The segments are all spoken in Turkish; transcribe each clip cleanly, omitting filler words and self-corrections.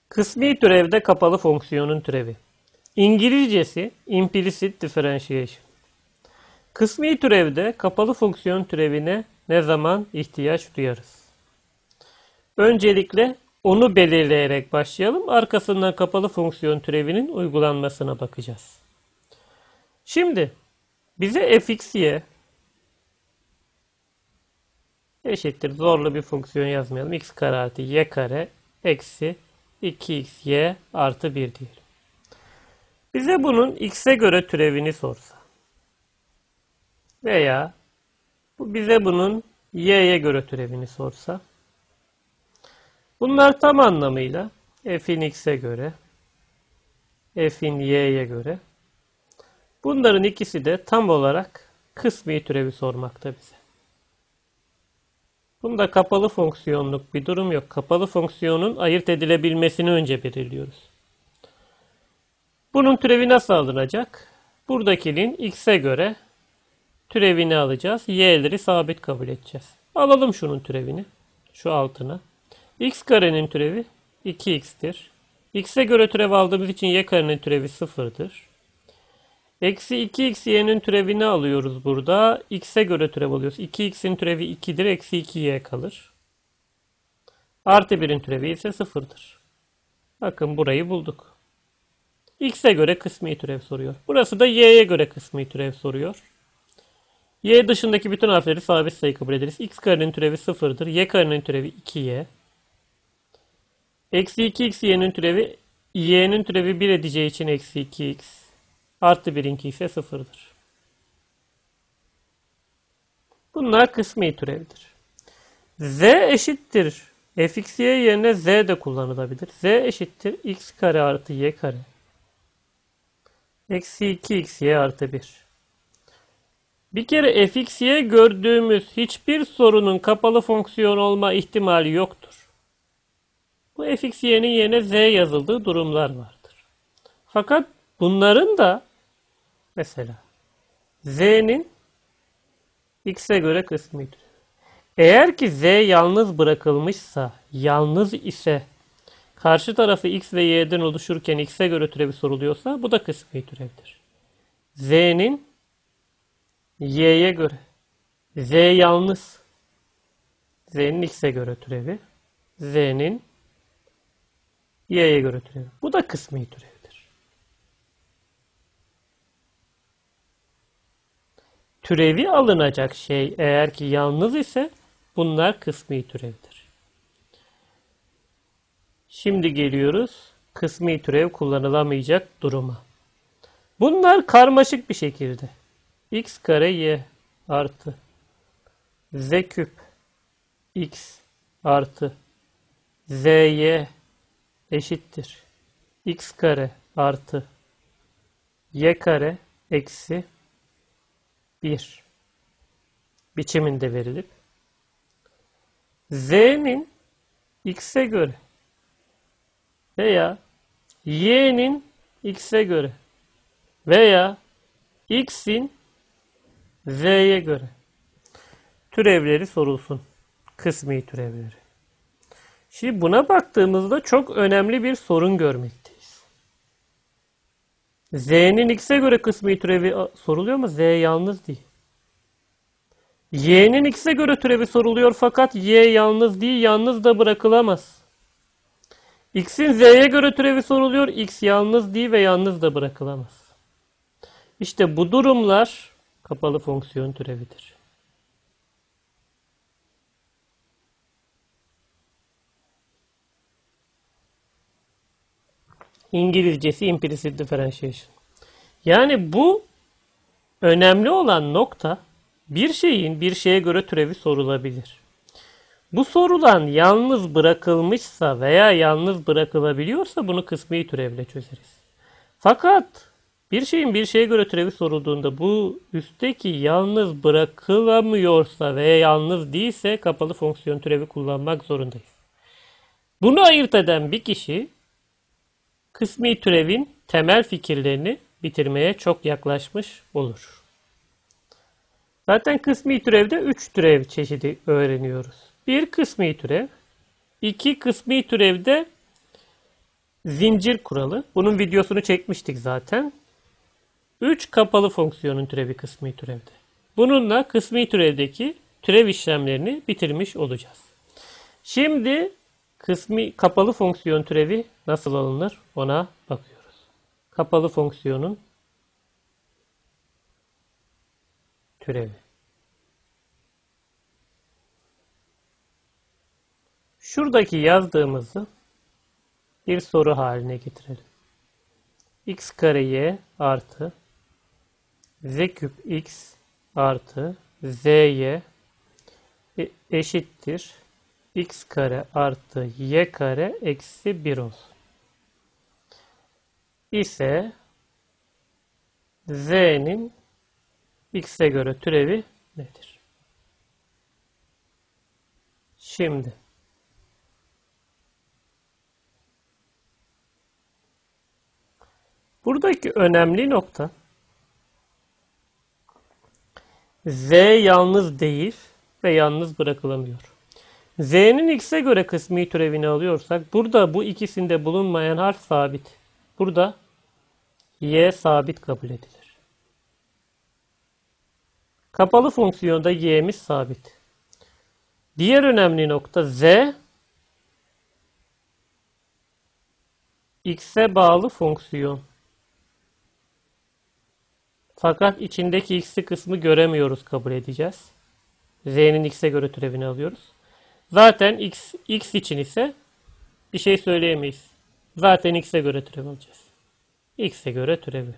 Kısmi türevde kapalı fonksiyonun türevi. İngilizcesi implicit differentiation. Kısmi türevde kapalı fonksiyon türevine ne zaman ihtiyaç duyarız? Öncelikle onu belirleyerek başlayalım. Arkasından kapalı fonksiyon türevinin uygulanmasına bakacağız. Şimdi bize fxy eşittir. Zorlu bir fonksiyon yazmayalım. X kare artı y kare eksi 2xy artı 1 diyelim. Bize bunun x'e göre türevini sorsa veya bize bunun y'ye göre türevini sorsa, bunlar tam anlamıyla f'in x'e göre, f'in y'ye göre. Bunların ikisi de tam olarak kısmi türevi sormakta bize. Bunda kapalı fonksiyonluk bir durum yok. Kapalı fonksiyonun ayırt edilebilmesini önce belirliyoruz. Bunun türevi nasıl alınacak? Buradakinin x'e göre türevini alacağız. Y'leri sabit kabul edeceğiz. Alalım şunun türevini. Şu altına. X karenin türevi 2x'tir. X'e göre türev aldığımız için y karenin türevi 0'dır. Eksi 2xy'nin türevini alıyoruz burada. X'e göre türev alıyoruz. 2x'in türevi 2'dir. Eksi 2y kalır. Artı 1'in türevi ise 0'dır. Bakın burayı bulduk. X'e göre kısmi türev soruyor. Burası da y'ye göre kısmi türev soruyor. Y dışındaki bütün harfleri sabit sayı kabul ederiz. X karenin türevi 0'dır. Y karenin türevi 2y. Eksi 2xy'nin türevi y'nin türevi 1 edeceği için eksi 2x. Artı 1'inki ise 0'dır. Bunlar kısmi türevdir. Z eşittir. Fxy yerine z de kullanılabilir. Z eşittir. X kare artı y kare. Eksi 2xy artı 1. Bir kere fxy gördüğümüz hiçbir sorunun kapalı fonksiyon olma ihtimali yoktur. Bu fxy'nin yerine z yazıldığı durumlar vardır. Fakat bunların da mesela z'nin x'e göre kısmi türevi. Eğer ki z yalnız bırakılmışsa, yalnız ise karşı tarafı x ve y'den oluşurken x'e göre türevi soruluyorsa bu da kısmi türevdir. Z'nin y'ye göre, z yalnız, z'nin x'e göre türevi, z'nin y'ye göre türevi. Bu da kısmi türevdir. Türevi alınacak şey eğer ki yalnız ise bunlar kısmi türevdir. Şimdi geliyoruz kısmi türev kullanılamayacak duruma. Bunlar karmaşık bir şekilde. X kare y artı z küp x artı zy eşittir. X kare artı y kare eksi 1 biçiminde verilip z'nin x'e göre veya y'nin x'e göre veya x'in z'ye göre türevleri sorulsun. Kısmi türevleri. Şimdi buna baktığımızda çok önemli bir sorun görmekteyiz. Z'nin x'e göre kısmi türevi soruluyor ama z yalnız değil. Y'nin x'e göre türevi soruluyor fakat y yalnız değil, yalnız da bırakılamaz. X'in z'ye göre türevi soruluyor, x yalnız değil ve yalnız da bırakılamaz. İşte bu durumlar kapalı fonksiyon türevidir. İngilizcesi implicit differentiation. Yani bu önemli olan nokta bir şeyin bir şeye göre türevi sorulabilir. Bu sorulan yalnız bırakılmışsa veya yalnız bırakılabiliyorsa bunu kısmi türevle çözeriz. Fakat bir şeyin bir şeye göre türevi sorulduğunda bu üstteki yalnız bırakılamıyorsa veya yalnız değilse kapalı fonksiyon türevi kullanmak zorundayız. Bunu ayırt eden bir kişi kısmi türevin temel fikirlerini bitirmeye çok yaklaşmış olur. Zaten kısmi türevde 3 türev çeşidi öğreniyoruz. 1 kısmi türev, 2 kısmi türevde Zincir kuralı. Bunun videosunu çekmiştik zaten. 3 kapalı fonksiyonun türevi kısmi türevde. Bununla kısmi türevdeki türev işlemlerini bitirmiş olacağız. Şimdi kapalı fonksiyon türevi nasıl alınır ona bakıyoruz. Kapalı fonksiyonun türevi. Şuradaki yazdığımızı bir soru haline getirelim. X kare y artı z küp x artı zy eşittir x kare artı y kare eksi 1 olsun. İse z'nin x'e göre türevi nedir? Şimdi buradaki önemli nokta z yalnız değil ve yalnız bırakılamıyor. Z'nin x'e göre kısmi türevini alıyorsak burada bu ikisinde bulunmayan harf sabit. Burada y sabit kabul edilir. Kapalı fonksiyonda y'miz sabit. Diğer önemli nokta z x'e bağlı fonksiyon. Fakat içindeki x'li kısmı göremiyoruz, kabul edeceğiz. Z'nin x'e göre türevini alıyoruz. Zaten x için ise bir şey söyleyemeyiz. Zaten x'e göre türev alacağız. X'e göre türevi.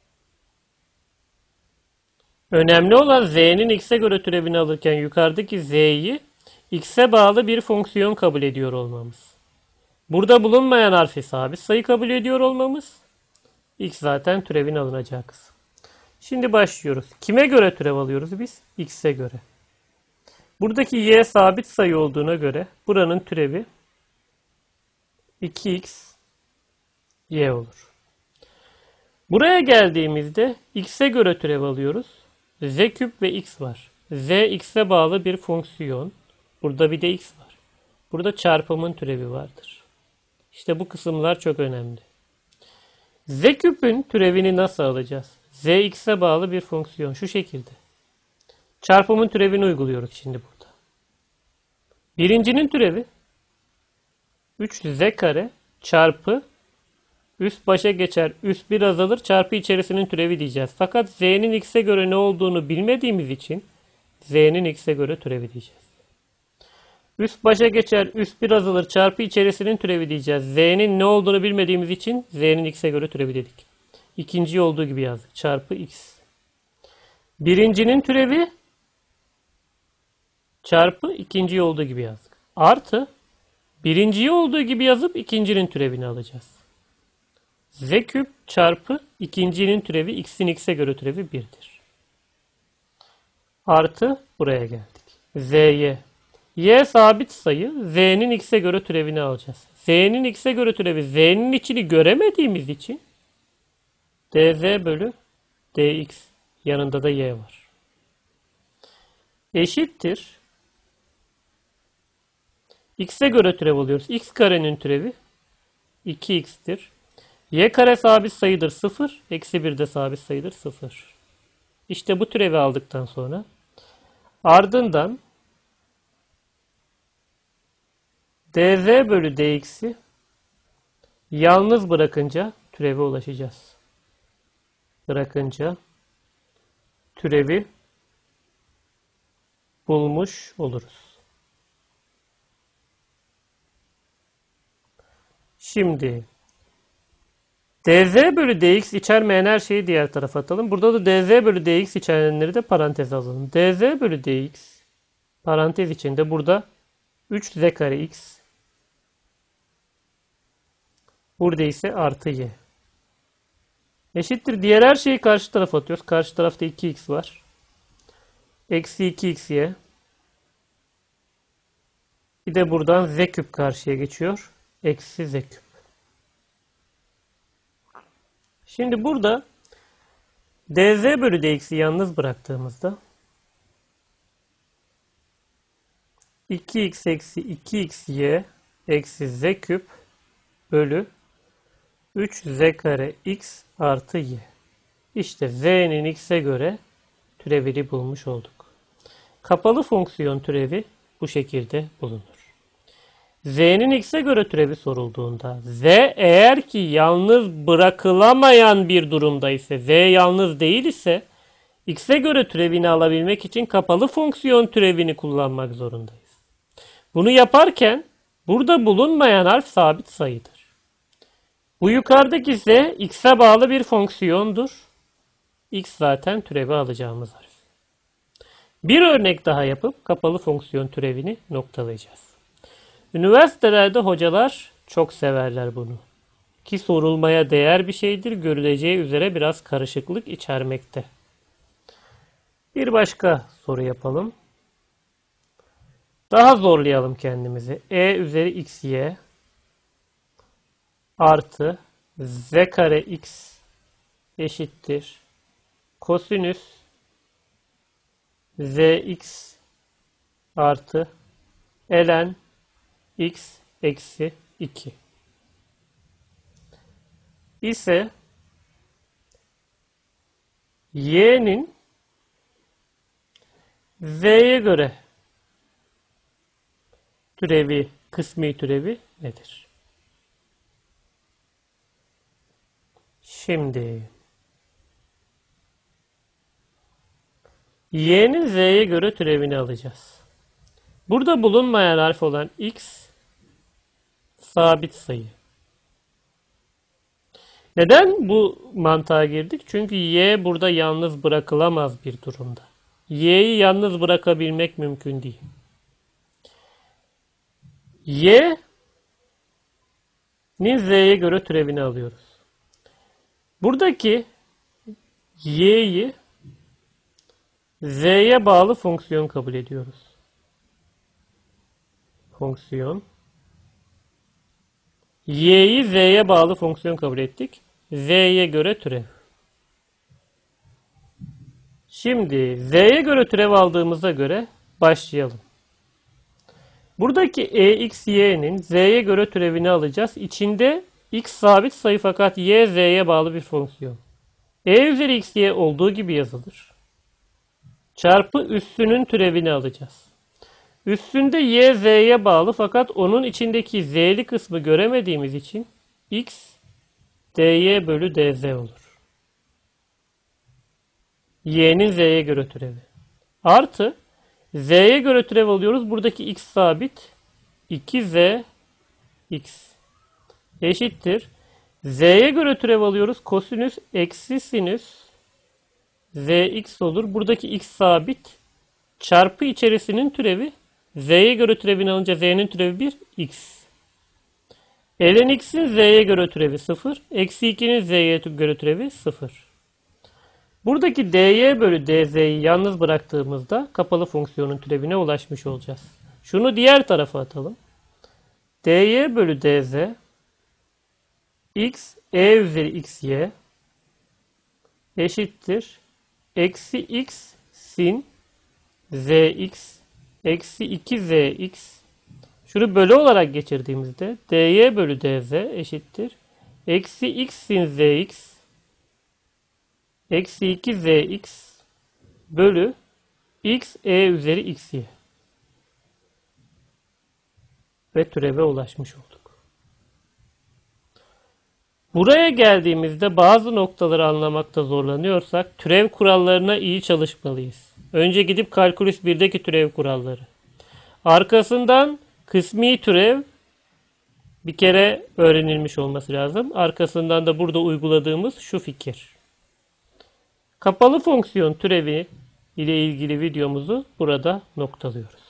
Önemli olan z'nin x'e göre türevini alırken yukarıdaki z'yi x'e bağlı bir fonksiyon kabul ediyor olmamız. Burada bulunmayan harfi sabit sayı kabul ediyor olmamız. X zaten türevin alınacağı kısım. Şimdi başlıyoruz. Kime göre türev alıyoruz biz? X'e göre. Buradaki y sabit sayı olduğuna göre buranın türevi 2x y olur. Buraya geldiğimizde x'e göre türev alıyoruz. Z küp ve x var. Z x'e bağlı bir fonksiyon. Burada bir de x var. Burada çarpımın türevi vardır. İşte bu kısımlar çok önemli. Z küpün türevini nasıl alacağız? Z x'e bağlı bir fonksiyon. Şu şekilde. Çarpımın türevini uyguluyoruz şimdi burada. Birincinin türevi 3z kare çarpı üst başa geçer, üst bir azalır, çarpı içerisinin türevi diyeceğiz. Fakat z'nin x'e göre ne olduğunu bilmediğimiz için z'nin x'e göre türevi diyeceğiz. Üst başa geçer, üst bir azalır, çarpı içerisinin türevi diyeceğiz. Z'nin ne olduğunu bilmediğimiz için z'nin x'e göre türevi dedik. İkinciyi olduğu gibi yazdık. Çarpı x. Birincinin türevi çarpı ikinciyi olduğu gibi yazdık. Artı birinciyi olduğu gibi yazıp ikincinin türevini alacağız. Z küp çarpı ikincinin türevi x'in x'e göre türevi 1'dir. Artı buraya geldik. Z'ye. Y sabit sayı. Z'nin x'e göre türevini alacağız. Z'nin x'e göre türevi z'nin içini göremediğimiz için dz bölü dx. Yanında da y var. Eşittir. X'e göre türev alıyoruz. X karenin türevi 2x'tir. Y kare sabit sayıdır 0. Eksi 1 de sabit sayıdır 0. İşte bu türevi aldıktan sonra ardından dz bölü dx'i yalnız bırakınca türeve ulaşacağız. Bırakınca türevi bulmuş oluruz. Şimdi dz bölü dx içermeyen her şeyi diğer tarafa atalım. Burada da dz bölü dx içerenleri de paranteze alalım. dz bölü dx parantez içinde burada 3z kare x, burada ise artı y. Eşittir. Diğer her şeyi karşı tarafa atıyoruz. Karşı tarafta 2x var. Eksi 2xy. Bir de buradan z küp karşıya geçiyor. Eksi z küp. Şimdi burada dz bölü dx'i yalnız bıraktığımızda 2x eksi 2xy eksi z küp bölü 3z kare x artı y. İşte z'nin x'e göre türevini bulmuş olduk. Kapalı fonksiyon türevi bu şekilde bulunur. Z'nin x'e göre türevi sorulduğunda z eğer ki yalnız bırakılamayan bir durumda ise, z yalnız değil ise x'e göre türevini alabilmek için kapalı fonksiyon türevini kullanmak zorundayız. Bunu yaparken burada bulunmayan harf sabit sayıdır. Bu yukarıdaki ise x'e bağlı bir fonksiyondur. X zaten türevi alacağımız harf. Bir örnek daha yapıp kapalı fonksiyon türevini noktalayacağız. Üniversitelerde hocalar çok severler bunu. Ki sorulmaya değer bir şeydir. Görüleceği üzere biraz karışıklık içermekte. Bir başka soru yapalım. Daha zorlayalım kendimizi. E üzeri xy artı z kare x eşittir kosinüs zx artı ln x eksi 2 ise y'nin z'ye göre türevi, kısmi türevi nedir? Şimdi y'nin z'ye göre türevini alacağız. Burada bulunmayan harf olan x sabit sayı. Neden bu mantığa girdik? Çünkü y burada yalnız bırakılamaz bir durumda. Y'yi yalnız bırakabilmek mümkün değil. Y'nin z'ye göre türevini alıyoruz. Buradaki y'yi z'ye bağlı fonksiyon kabul ediyoruz. Fonksiyon. Y'yi z'ye bağlı fonksiyon kabul ettik. Z'ye göre türev. Şimdi z'ye göre türev aldığımıza göre başlayalım. Buradaki exy'nin z'ye göre türevini alacağız. İçinde x sabit sayı fakat y z'ye bağlı bir fonksiyon. E üzeri xy olduğu gibi yazılır. Çarpı üssünün türevini alacağız. Üstünde y z'ye bağlı fakat onun içindeki z'li kısmı göremediğimiz için x dy bölü dz olur. Y'nin z'ye göre türevi. Artı z'ye göre türev alıyoruz. Buradaki x sabit. 2z x eşittir. Z'ye göre türev alıyoruz. Kosinüs eksi sinüs zx olur. Buradaki x sabit. Çarpı içerisinin türevi. Z'ye göre türevini alınca z'nin türevi 1 x. Ln x'in z'ye göre türevi 0. Eksi 2'nin z'ye göre türevi 0. Buradaki dy bölü dz'yi yalnız bıraktığımızda kapalı fonksiyonun türevine ulaşmış olacağız. Şunu diğer tarafa atalım. dy bölü dz x e üzeri xy eşittir. Eksi x sin zx eksi 2zx. Şunu bölü olarak geçirdiğimizde dy bölü dz eşittir. Eksi x sin zx eksi 2zx bölü x e üzeri xy. Ve türeve ulaşmış olduk. Buraya geldiğimizde bazı noktaları anlamakta zorlanıyorsak türev kurallarına iyi çalışmalıyız. Önce gidip kalkülüs 1'deki türev kuralları. Arkasından kısmi türev bir kere öğrenilmiş olması lazım. Arkasından da burada uyguladığımız şu fikir. Kapalı fonksiyon türevi ile ilgili videomuzu burada noktalıyoruz.